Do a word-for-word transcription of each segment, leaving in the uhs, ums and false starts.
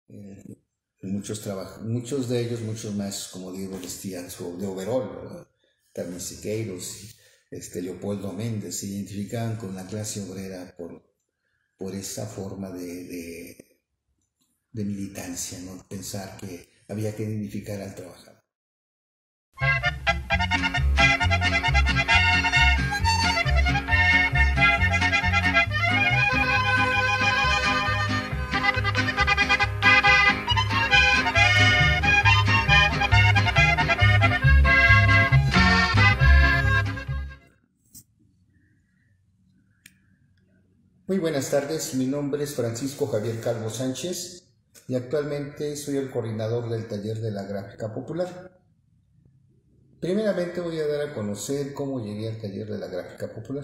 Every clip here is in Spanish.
Eh, muchos, muchos de ellos, muchos maestros, como digo, vestían su, de overol, ¿verdad? Carmen Siqueiros, este, Leopoldo Méndez, se identificaban con la clase obrera por, por esa forma de, de, de militancia, ¿no? Pensar que había que dignificar al trabajador. Muy buenas tardes, mi nombre es Francisco Javier Calvo Sánchez y actualmente soy el coordinador del taller de la gráfica popular. Primeramente voy a dar a conocer cómo llegué al taller de la gráfica popular.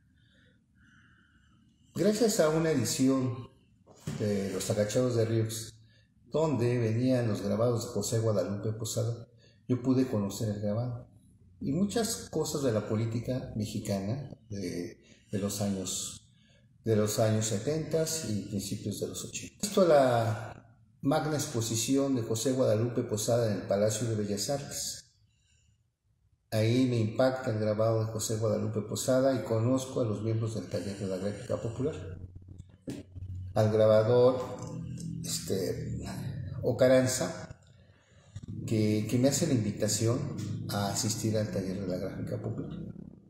Gracias a una edición de Los Agachados de Ríos, donde venían los grabados de José Guadalupe Posada, yo pude conocer el grabado y muchas cosas de la política mexicana de, de los años de los años setenta y principios de los ochenta. Esto a la magna exposición de José Guadalupe Posada en el Palacio de Bellas Artes. Ahí me impacta el grabado de José Guadalupe Posada y conozco a los miembros del taller de la gráfica popular. Al grabador este, Ocaranza, que, que me hace la invitación a asistir al taller de la gráfica popular.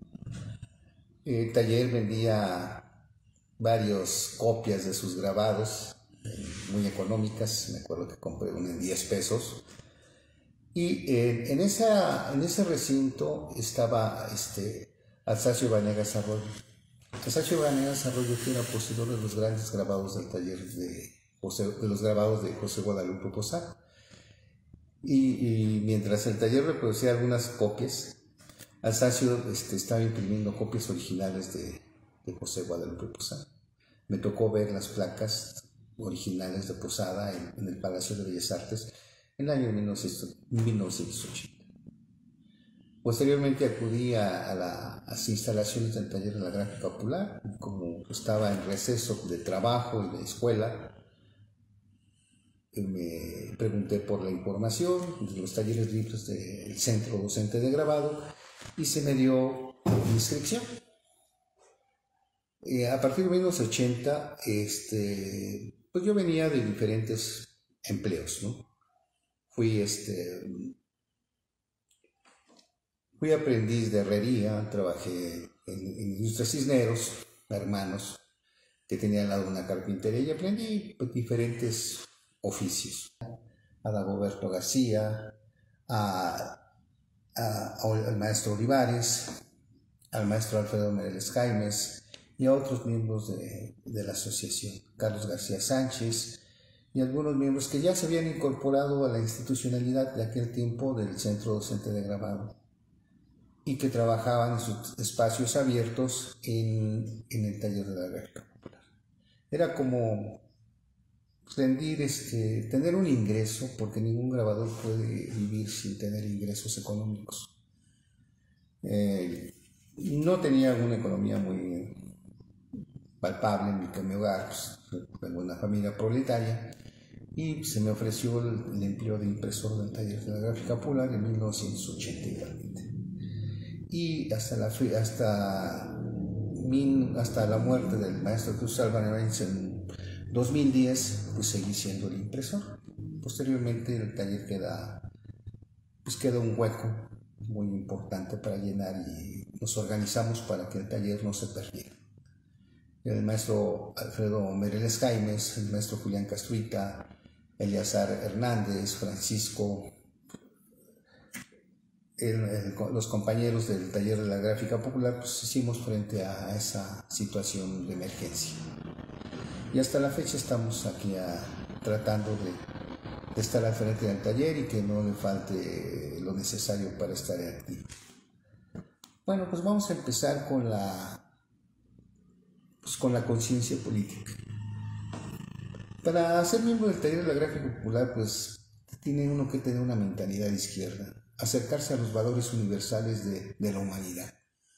El taller vendía varias copias de sus grabados, eh, muy económicas. Me acuerdo que compré una en diez pesos. Y eh, en, esa, en ese recinto estaba este, Alsacio Vanegas Arroyo. Alsacio Vanegas Arroyo, que era poseedor de los grandes grabados del taller de, José, de los grabados de José Guadalupe Posada. Y, y mientras el taller reproducía algunas copias, Alsacio este, estaba imprimiendo copias originales de, de José Guadalupe Posada. Me tocó ver las placas originales de Posada en, en el Palacio de Bellas Artes en el año mil novecientos ochenta. Posteriormente acudí a, a, la, a las instalaciones del taller de la gráfica popular. Como estaba en receso de trabajo y de escuela, me pregunté por la información de los talleres libres del Centro Docente de Grabado y se me dio inscripción. Eh, a partir de mil novecientos ochenta, este, pues yo venía de diferentes empleos, ¿no? Fui, este, fui aprendiz de herrería, trabajé en, en Industrias Cisneros, hermanos, que tenían al lado una carpintería, y aprendí pues, diferentes oficios. A Dagoberto García, a, a, al maestro Olivares, al maestro Alfredo Mereles Jaimes y a otros miembros de, de la asociación, Carlos García Sánchez y algunos miembros que ya se habían incorporado a la institucionalidad de aquel tiempo del Centro Docente de Grabado y que trabajaban en sus espacios abiertos en, en el taller de la gráfica popular. Era como rendir, este, tener un ingreso, porque ningún grabador puede vivir sin tener ingresos económicos. Eh, no tenía una economía muy palpable en mi hogar, pues, tengo una familia proletaria y se me ofreció el, el empleo de impresor del taller de la gráfica popular en mil novecientos ochenta igualmente. Y hasta la, hasta, min, hasta la muerte del maestro Cruz Álvarez en dos mil diez, pues seguí siendo el impresor. Posteriormente el taller queda, pues queda un hueco muy importante para llenar y nos organizamos para que el taller no se perdiera. El maestro Alfredo Mereles Jaimes, el maestro Julián Castruita, Eliazar Hernández, Francisco, el, el, los compañeros del taller de la gráfica popular, pues hicimos frente a esa situación de emergencia. Y hasta la fecha estamos aquí a, tratando de, de estar al frente del taller y que no le falte lo necesario para estar activo. Bueno, pues vamos a empezar con la Pues con la conciencia política. Para ser miembro del taller de la gráfica popular, pues tiene uno que tener una mentalidad de izquierda, acercarse a los valores universales de, de la humanidad.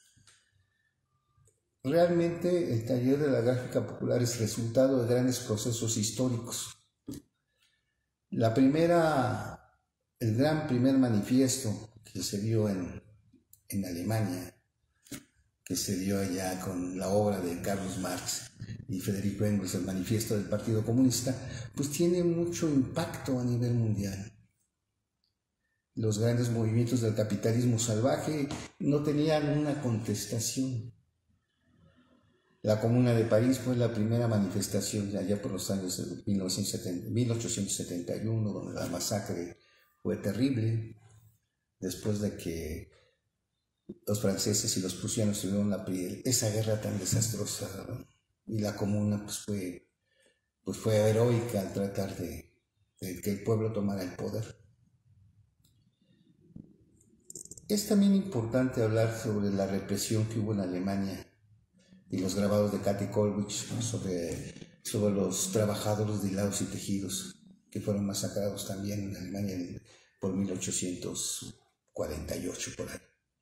Realmente el taller de la gráfica popular es resultado de grandes procesos históricos. La primera, el gran primer manifiesto que se dio en, en Alemania, que se dio allá con la obra de Carlos Marx y Federico Engels, el manifiesto del Partido Comunista, pues tiene mucho impacto a nivel mundial. Los grandes movimientos del capitalismo salvaje no tenían una contestación. La Comuna de París fue la primera manifestación allá por los años de mil ochocientos setenta y uno, donde la masacre fue terrible, después de que los franceses y los prusianos tuvieron la, esa guerra tan desastrosa, y la Comuna pues fue, pues fue heroica al tratar de, de que el pueblo tomara el poder. Es también importante hablar sobre la represión que hubo en Alemania y los grabados de Kathy Kollwitz, ¿no? sobre, sobre los trabajadores de hilados y tejidos que fueron masacrados también en Alemania en, por mil ochocientos cuarenta y ocho, por ahí.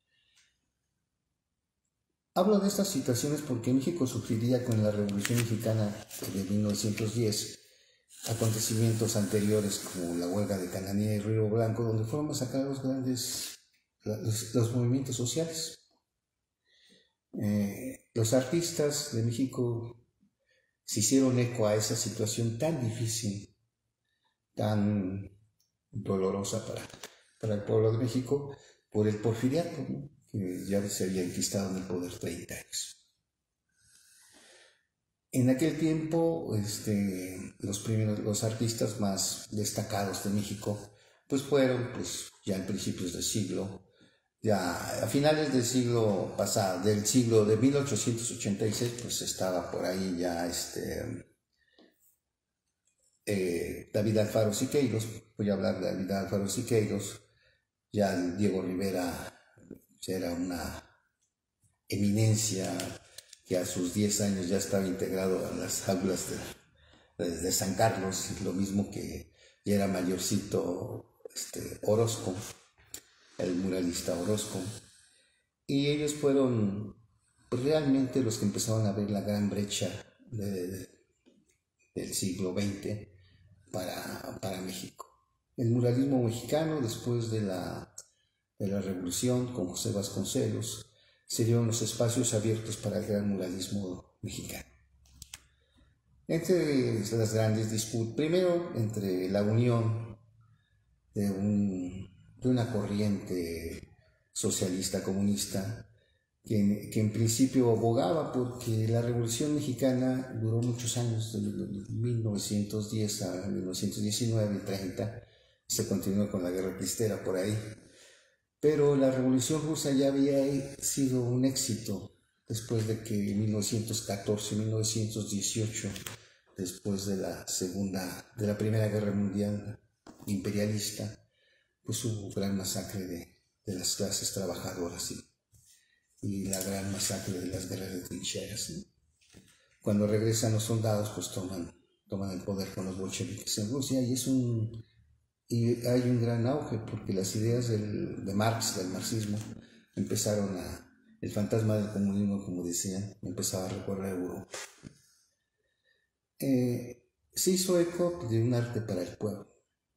Hablo de estas situaciones porque México sufriría con la Revolución Mexicana de mil novecientos diez acontecimientos anteriores como la huelga de Cananea y Río Blanco, donde fueron masacrados grandes los, los movimientos sociales. Eh, los artistas de México se hicieron eco a esa situación tan difícil, tan dolorosa para, para el pueblo de México, por el porfiriato, ¿no? Que ya se había enquistado en el poder treinta años. En aquel tiempo, este, los primeros, los artistas más destacados de México, pues fueron, pues, ya en principios del siglo, ya a finales del siglo pasado, del siglo de mil ochocientos ochenta y seis, pues estaba por ahí ya este eh, David Alfaro Siqueiros. Voy a hablar de David Alfaro Siqueiros. Ya Diego Rivera ya era una eminencia que a sus diez años ya estaba integrado a las aulas de, de, de San Carlos, lo mismo que ya era mayorcito este, Orozco, el muralista Orozco, y ellos fueron realmente los que empezaron a ver la gran brecha de, de, del siglo veinte para, para México. El muralismo mexicano, después de la, de la Revolución, con José Vasconcelos, se dieron los espacios abiertos para el gran muralismo mexicano. Entre las grandes disputas, primero entre la unión de, un, de una corriente socialista comunista que en, que en principio abogaba porque la Revolución Mexicana duró muchos años, de mil novecientos diez a mil novecientos diecinueve y treinta, se continuó con la Guerra Cristera por ahí. Pero la Revolución Rusa ya había sido un éxito después de que en mil novecientos catorce y mil novecientos dieciocho, después de la segunda, de la Primera Guerra Mundial imperialista, pues hubo gran masacre de, de las clases trabajadoras y, y la gran masacre de las guerras de trincheras, ¿no? Cuando regresan los soldados, pues toman, toman el poder con los bolcheviques en Rusia, y es un Y hay un gran auge porque las ideas del, de Marx, del marxismo, empezaron a, el fantasma del comunismo, como decían, empezaba a recorrer Europa. Eh, se hizo eco de un arte para el pueblo.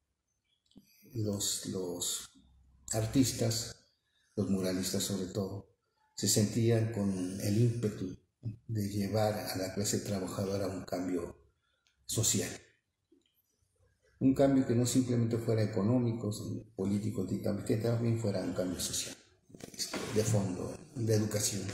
Los, los artistas, los muralistas sobre todo, se sentían con el ímpetu de llevar a la clase trabajadora a un cambio social. Un cambio que no simplemente fuera económico, político, que también fuera un cambio social, de fondo, de educación.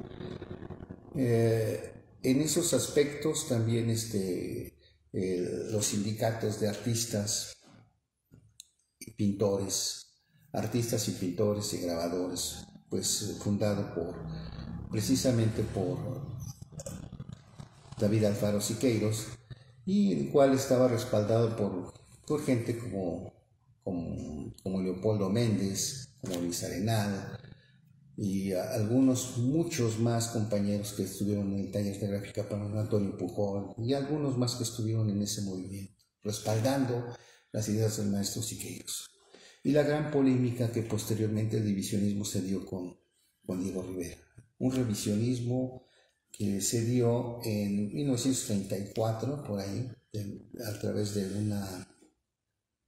Eh, en esos aspectos también este, eh, los sindicatos de artistas y pintores, artistas y pintores y grabadores, pues fundado por, precisamente por David Alfaro Siqueiros, y el cual estaba respaldado por, por gente como, como, como Leopoldo Méndez, como Luis Arenal, y a, algunos, muchos más compañeros que estuvieron en el taller de gráfica para Antonio Pujol, y algunos más que estuvieron en ese movimiento, respaldando las ideas del maestro Siqueiros. Y la gran polémica que posteriormente el divisionismo se dio con, con Diego Rivera, un revisionismo que se dio en mil novecientos treinta y cuatro, por ahí, de, a través de una,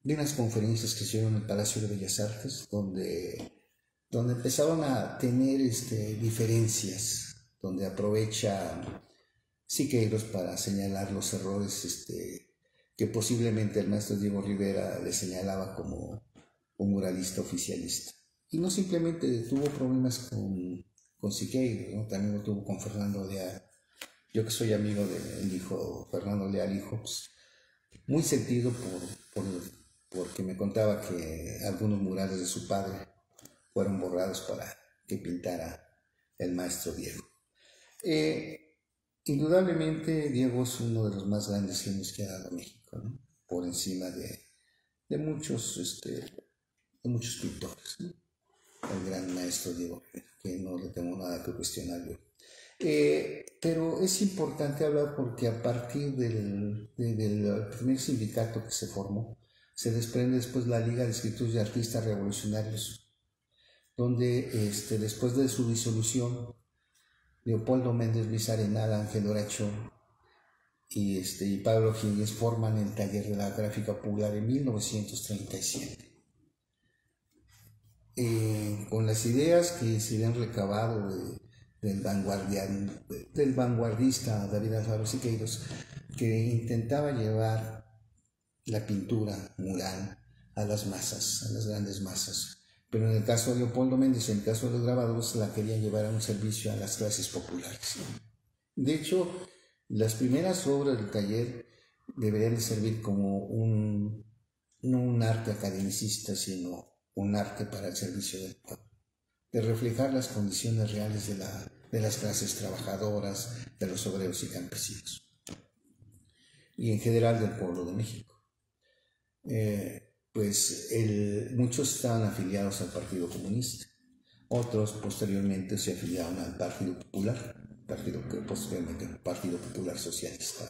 de unas conferencias que se hicieron en el Palacio de Bellas Artes, donde, donde empezaron a tener este, diferencias, donde aprovecha Siqueiros para señalar los errores este, que posiblemente el maestro Diego Rivera le señalaba como un muralista oficialista. Y no simplemente tuvo problemas con, con Siqueiros, ¿no? También lo tuvo con Fernando Leal. Yo que soy amigo del hijo, Fernando Leal, hijo, pues, muy sentido por, por, porque me contaba que algunos murales de su padre fueron borrados para que pintara el maestro Diego. Eh, indudablemente Diego es uno de los más grandes genios que ha dado México, ¿no? Por encima de, de, muchos, este, de muchos pintores, ¿no? El gran maestro Diego, que no le tengo nada que cuestionar yo. Eh, pero es importante hablar porque a partir del, de, del primer sindicato que se formó, se desprende después la Liga de Escritores y Artistas Revolucionarios, donde este, después de su disolución, Leopoldo Méndez, Luis Arenal, Ángel Oracho y, este, y Pablo Gines forman el Taller de la Gráfica Popular en mil novecientos treinta y siete. Eh, con las ideas que se habían recabado de, del, del vanguardista David Alfaro Siqueiros, que intentaba llevar la pintura mural a las masas, a las grandes masas. Pero en el caso de Leopoldo Méndez, en el caso de los grabadores, la querían llevar a un servicio a las clases populares. De hecho, las primeras obras del taller deberían servir como un, no un arte academicista, sino un arte para el servicio del pueblo, de reflejar las condiciones reales de, la, de las clases trabajadoras, de los obreros y campesinos, y en general del pueblo de México. Eh, pues el, muchos estaban afiliados al Partido Comunista, otros posteriormente se afiliaron al Partido Popular, partido que posteriormente el Partido Popular Socialista.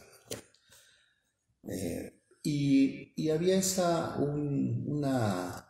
Eh, y, y había esa un, una,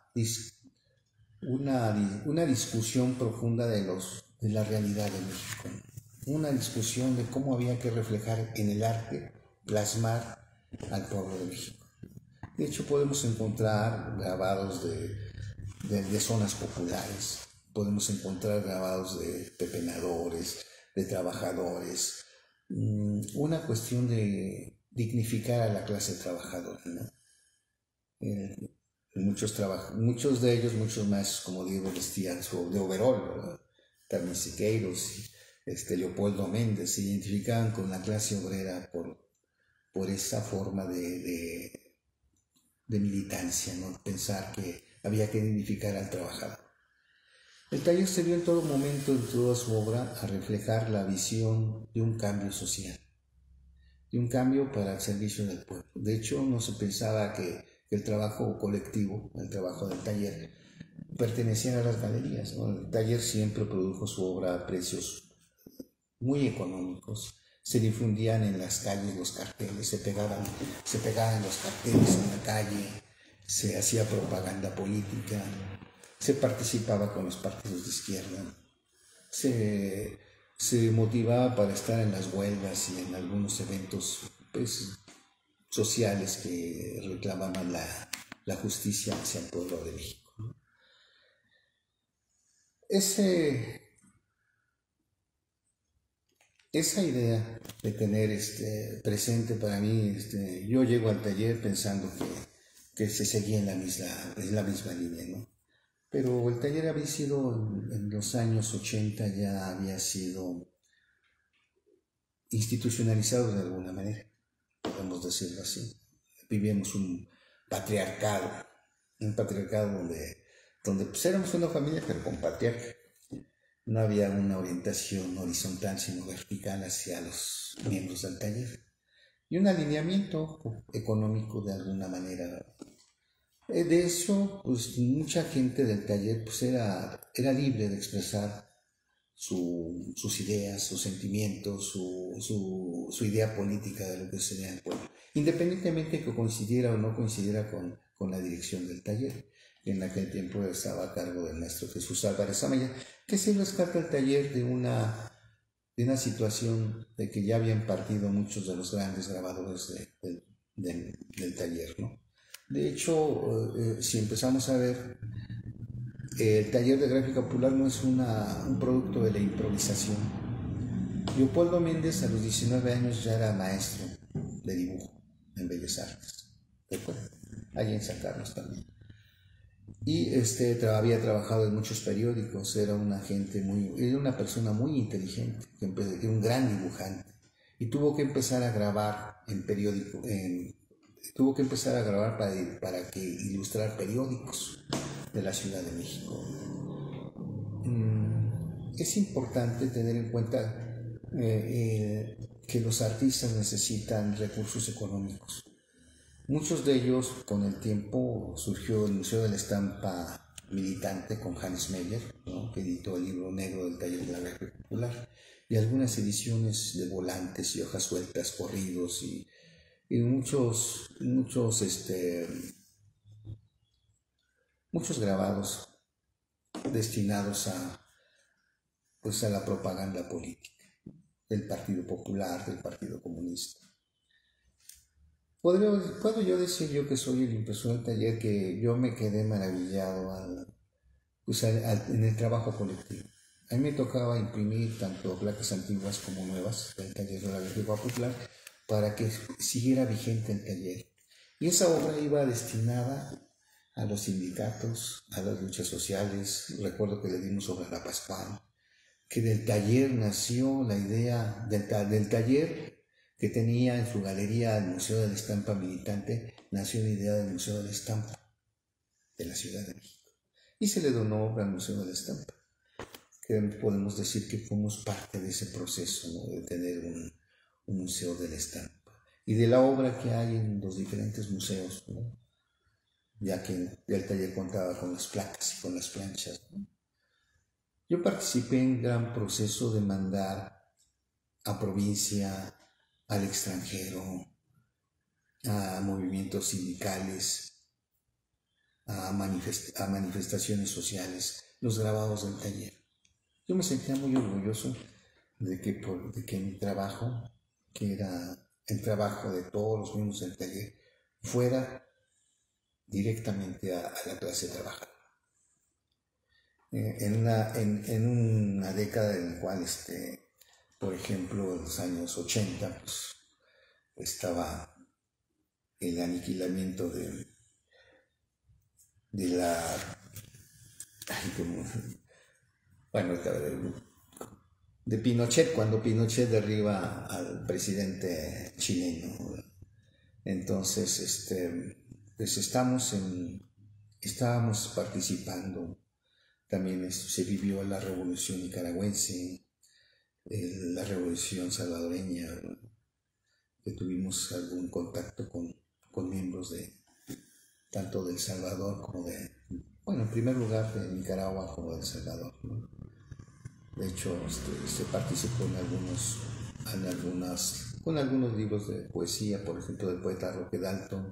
una, una discusión profunda de, los, de la realidad de México, una discusión de cómo había que reflejar en el arte, plasmar al pueblo de México. De hecho, podemos encontrar grabados de, de, de zonas populares, podemos encontrar grabados de pepenadores, de trabajadores, una cuestión de dignificar a la clase trabajadora, ¿no? Eh, muchos, muchos de ellos, muchos más, como digo, vestían de overol, ¿verdad? Carmen Siqueiros, este, Leopoldo Méndez, se identificaban con la clase obrera por, por esa forma de, de de militancia, ¿no? Pensar que había que dignificar al trabajador. El taller se dio en todo momento, en toda su obra, a reflejar la visión de un cambio social, de un cambio para el servicio del pueblo. De hecho, no se pensaba que, que el trabajo colectivo, el trabajo del taller, pertenecía a las galerías, ¿no? El taller siempre produjo su obra a precios muy económicos. Se difundían en las calles los carteles, se pegaban, se pegaban los carteles en la calle, se hacía propaganda política, se participaba con los partidos de izquierda, se, se motivaba para estar en las huelgas y en algunos eventos pues, sociales que reclamaban la, la justicia hacia el pueblo de México. Ese... Esa idea de tener este, presente para mí, este, yo llego al taller pensando que, que se seguía en la misma, en la misma línea, ¿no? Pero el taller había sido, en, en los años ochenta ya había sido institucionalizado de alguna manera, podemos decirlo así. Vivíamos un patriarcado, un patriarcado donde, donde pues éramos una familia pero con patriarca. No había una orientación horizontal, sino vertical hacia los miembros del taller. Y un alineamiento económico de alguna manera. De eso, pues mucha gente del taller pues, era, era libre de expresar su, sus ideas, sus sentimientos, su, su, su idea política de lo que sería el pueblo. Independientemente de que coincidiera o no coincidiera con, con la dirección del taller. En aquel tiempo estaba a cargo del maestro Jesús Álvarez Amaya, que se rescata el taller de una, de una situación de que ya habían partido muchos de los grandes grabadores de, de, de, del taller, ¿no? De hecho, eh, si empezamos a ver, eh, el taller de gráfica popular no es una, un producto de la improvisación. Leopoldo Méndez a los diecinueve años ya era maestro de dibujo en Bellas Artes. Después, ahí en San Carlos también. Y este, había trabajado en muchos periódicos, era una gente muy, era una persona muy inteligente, que era un gran dibujante. Y tuvo que empezar a grabar en periódico, en, tuvo que empezar a grabar para, para que ilustrar periódicos de la Ciudad de México. Mm, es importante tener en cuenta eh, eh, que los artistas necesitan recursos económicos. Muchos de ellos, con el tiempo, surgió el Museo de la Estampa Militante con Hans Meyer, ¿no?, que editó el libro negro del taller de la gráfica popular, y algunas ediciones de volantes y hojas sueltas, corridos y, y muchos, muchos, este, muchos grabados destinados a, pues, a la propaganda política del Partido Popular, del Partido Comunista. ¿Podría, ¿Puedo yo decir yo que soy el impresor del taller, que yo me quedé maravillado al, pues al, al, en el trabajo colectivo? A mí me tocaba imprimir tanto placas antiguas como nuevas del taller de la gráfica popular para que siguiera vigente el taller. Y esa obra iba destinada a los sindicatos, a las luchas sociales. Recuerdo que le dimos obra a la Pascual, que del taller nació la idea, del, del taller que tenía en su galería el Museo de la Estampa Militante, nació la idea del Museo de la Estampa de la Ciudad de México. Y se le donó obra al Museo de la Estampa, que podemos decir que fuimos parte de ese proceso, ¿no?, de tener un, un Museo de la Estampa. Y de la obra que hay en los diferentes museos, ¿no?, ya que el taller contaba con las placas y con las planchas, ¿no? Yo participé en gran proceso de mandar a provincia, al extranjero, a movimientos sindicales, a, manifest a manifestaciones sociales, los grabados del taller. Yo me sentía muy orgulloso de que, por, de que mi trabajo, que era el trabajo de todos los miembros del taller, fuera directamente a, a la clase trabajadora. Eh, en, una, en, en una década en la cual, este, por ejemplo, en los años ochenta, pues, estaba el aniquilamiento de, de la... Ay, como, bueno, de Pinochet, cuando Pinochet derriba al presidente chileno. Entonces, este, pues estamos en, estábamos participando. También se vivió la revolución nicaragüense, la revolución salvadoreña, que tuvimos algún contacto con, con miembros de tanto de El Salvador como de, bueno, en primer lugar de Nicaragua como de El Salvador, ¿no? De hecho, este, se participó en algunos, en algunas, con algunos libros de poesía, por ejemplo, del poeta Roque Dalton,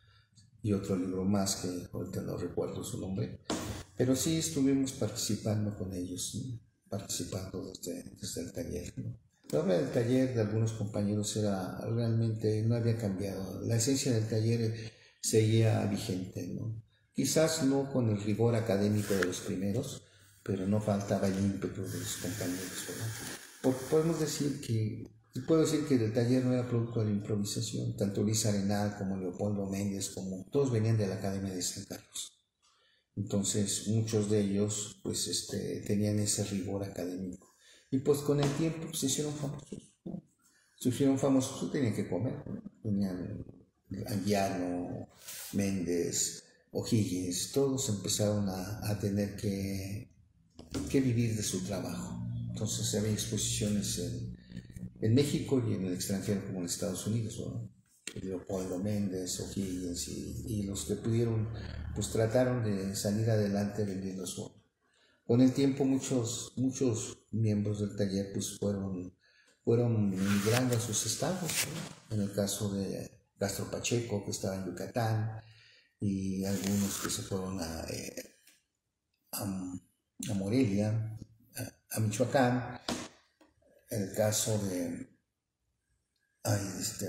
y otro libro más que ahorita no recuerdo su nombre, pero sí estuvimos participando con ellos, ¿no?, participando desde, desde el taller, ¿no? La obra del taller de algunos compañeros era realmente, no había cambiado, la esencia del taller seguía vigente, ¿no? Quizás no con el rigor académico de los primeros, pero no faltaba el ímpetu de los compañeros, ¿verdad? Por, podemos decir que, puedo decir que el taller no era producto de la improvisación. Tanto Luis Arenal como Leopoldo Méndez, como todos venían de la Academia de San Carlos. Entonces, muchos de ellos, pues, este, tenían ese rigor académico. Y pues con el tiempo pues, se hicieron famosos, ¿no? Se hicieron famosos, tenían que comer, ¿no? Tenían Anguiano, Méndez, O'Higgins, todos empezaron a, a tener que, que vivir de su trabajo. Entonces había exposiciones en, en México y en el extranjero, como en Estados Unidos, ¿no? Leopoldo Méndez, O'Higgins y, y los que pudieron, pues trataron de salir adelante vendiendo su obra. Con el tiempo muchos, muchos miembros del taller pues fueron, fueron migrando a sus estados, ¿no? En el caso de Castro Pacheco, que estaba en Yucatán, y algunos que se fueron a, eh, a, a Morelia, a, a Michoacán. El caso de, ay, este,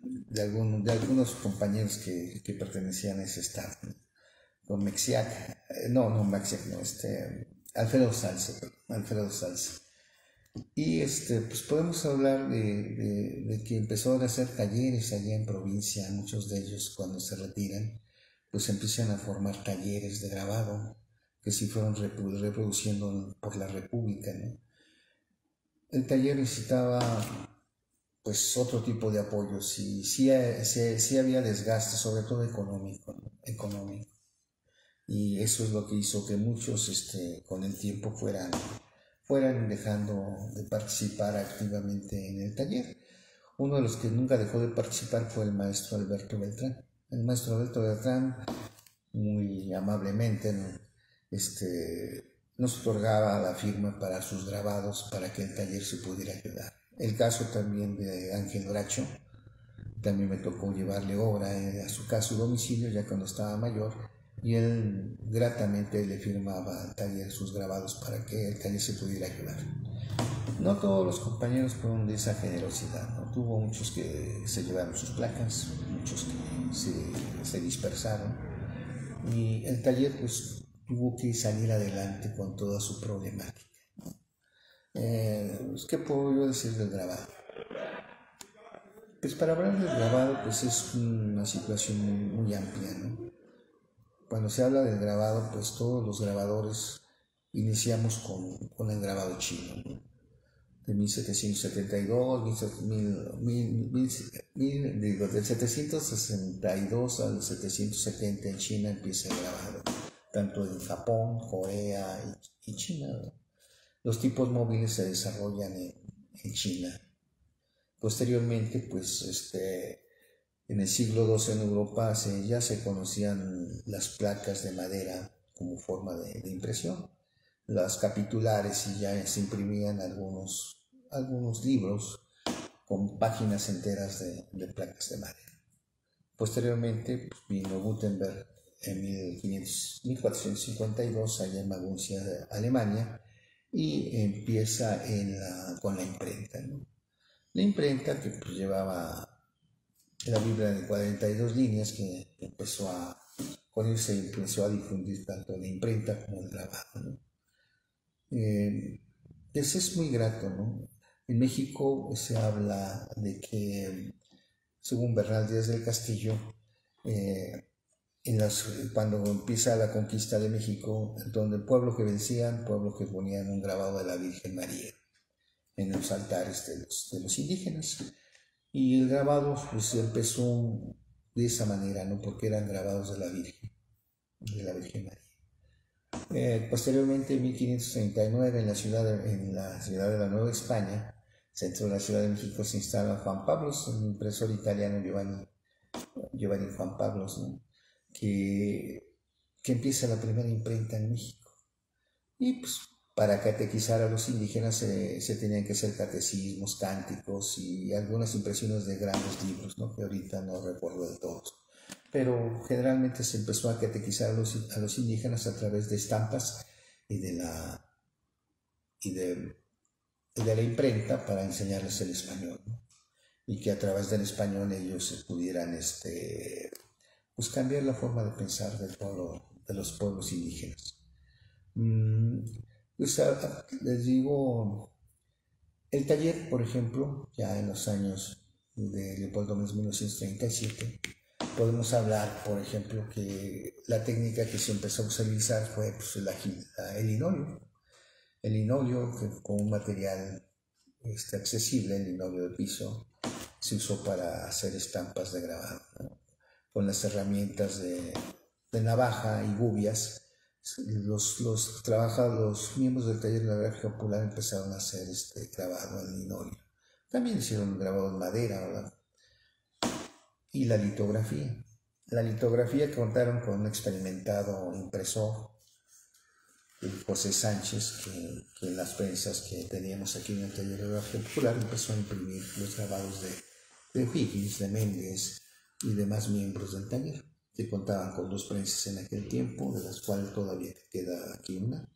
de, algún, de algunos compañeros que, que pertenecían a ese staff, ¿no? Con Mexiac, eh, no, no Mexiac, no, este, Alfredo Salce, Alfredo Salce. Y este, pues podemos hablar de, de, de que empezó a hacer talleres allá en provincia, muchos de ellos cuando se retiran, pues empiezan a formar talleres de grabado, que sí fueron reproduciendo por la República, ¿no? El taller necesitaba pues otro tipo de apoyos y sí, sí, sí había desgaste, sobre todo económico, ¿no? Económico. Y eso es lo que hizo que muchos este, con el tiempo fueran, fueran dejando de participar activamente en el taller. Uno de los que nunca dejó de participar fue el maestro Alberto Beltrán. El maestro Alberto Beltrán, muy amablemente, ¿no? este, nos otorgaba la firma para sus grabados para que el taller se pudiera ayudar. El caso también de Ángel Bracho, también me tocó llevarle obra a su casa, su domicilio, ya cuando estaba mayor, y él gratamente le firmaba al taller sus grabados para que el taller se pudiera ayudar. No todos los compañeros fueron de esa generosidad, ¿no? Tuvo muchos que se llevaron sus placas, muchos que se, se dispersaron, y el taller pues tuvo que salir adelante con toda su problemática. Eh, ¿Qué puedo yo decir del grabado? Pues para hablar del grabado pues es una situación muy, muy amplia, ¿no? Cuando se habla del grabado, pues todos los grabadores iniciamos con, con el grabado chino, ¿no? De mil setecientos setenta y dos, mil, mil, mil, mil, digo, del setecientos sesenta y dos al setecientos setenta en China empieza el grabado, tanto en Japón, Corea y, y China, ¿no? Los tipos móviles se desarrollan en, en China. Posteriormente, pues, este, en el siglo doce en Europa se, ya se conocían las placas de madera como forma de, de impresión, las capitulares, y ya se imprimían algunos, algunos libros con páginas enteras de, de placas de madera. Posteriormente pues, vino Gutenberg en mil cuatrocientos cincuenta y dos allá en Maguncia, Alemania, y empieza en la, con la imprenta, ¿no? La imprenta que pues, llevaba la Biblia de cuarenta y dos líneas, que empezó a, con él se empezó a difundir tanto la imprenta como el grabado, ¿no? Eh, eso es muy grato, ¿no? En México se habla de que, según Bernal Díaz del Castillo, eh, en las, cuando empieza la conquista de México, donde el pueblo que vencían, pueblo que ponían un grabado de la Virgen María en los altares de los, de los indígenas. Y el grabado pues empezó de esa manera, ¿no? Porque eran grabados de la Virgen, de la Virgen María. Eh, posteriormente, en mil quinientos treinta y nueve, en la, ciudad de, en la ciudad de la Nueva España, centro de la Ciudad de México, se instala Juan Pablos, un impresor italiano, Giovanni, Giovanni Juan Pablos, ¿no? que, que empieza la primera imprenta en México. Y pues para catequizar a los indígenas se, se tenían que hacer catecismos, cánticos y algunas impresiones de grandes libros, ¿no? Que ahorita no recuerdo de todos. Pero generalmente se empezó a catequizar a los, a los indígenas a través de estampas y de la, y de, y de la imprenta para enseñarles el español, ¿no? Y que a través del español ellos pudieran este, pues cambiar la forma de pensar del pueblo, de los pueblos indígenas. Mm, pues a, a, les digo, el taller, por ejemplo, ya en los años de Leopoldo mil novecientos treinta y siete, podemos hablar, por ejemplo, que la técnica que se empezó a utilizar fue pues, la, la, el linóleo. El linóleo, que con un material este, accesible, el linóleo de piso, se usó para hacer estampas de grabado, ¿no? Con las herramientas de, de navaja y gubias. Los, los, trabaja, los miembros del taller de la gráfica popular empezaron a hacer este grabado en linóleo. También hicieron grabado en madera, ¿verdad? Y la litografía. La litografía contaron con un experimentado impresor, José Sánchez, que, que en las prensas que teníamos aquí en el taller de gráfica popular empezó a imprimir los grabados de, de Higgins, de Méndez y demás miembros del taller, que contaban con dos prensas en aquel tiempo, de las cuales todavía queda aquí una.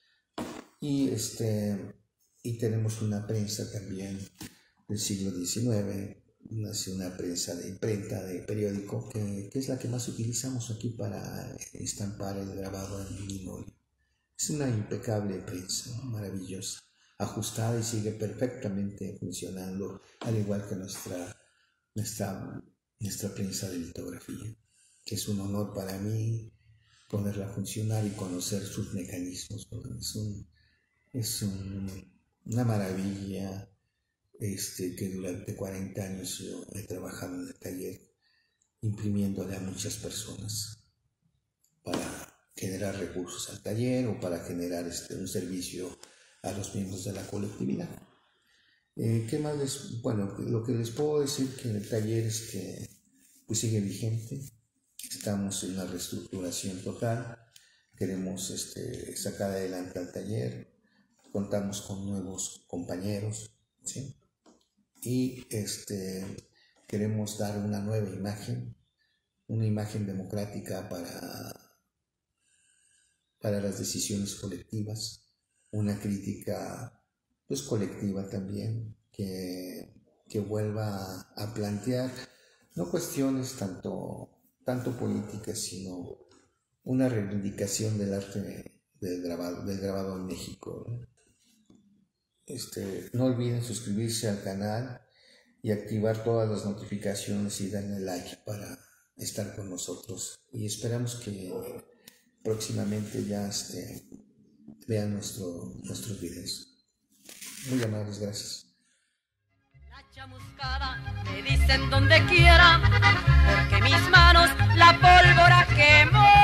Y, este, y tenemos una prensa también del siglo diecinueve, nace una prensa de imprenta, de periódico, que, que es la que más utilizamos aquí para estampar el grabado en vinilo. Es una impecable prensa, ¿no? Maravillosa, ajustada y sigue perfectamente funcionando, al igual que nuestra, nuestra, nuestra prensa de litografía, que es un honor para mí ponerla a funcionar y conocer sus mecanismos, ¿no? Es, un, es un, una maravilla. Este, que durante cuarenta años yo he trabajado en el taller imprimiéndole a muchas personas para generar recursos al taller o para generar este, un servicio a los miembros de la colectividad. Eh, ¿Qué más les, bueno, lo que les puedo decir que el taller es que pues sigue vigente, estamos en una reestructuración total, queremos este, sacar adelante al taller, contamos con nuevos compañeros, ¿sí? Y este, queremos dar una nueva imagen, una imagen democrática para, para las decisiones colectivas, una crítica pues, colectiva también, que, que vuelva a, a plantear no cuestiones tanto, tanto políticas, sino una reivindicación del arte del grabado, del grabado en México, ¿no? Este, no olviden suscribirse al canal y activar todas las notificaciones y darle like para estar con nosotros. Y esperamos que próximamente ya este, vean nuestro, nuestros videos. Muy amables, gracias. La chamuscada me dicen donde quiera, porque mis manos la pólvora quemó.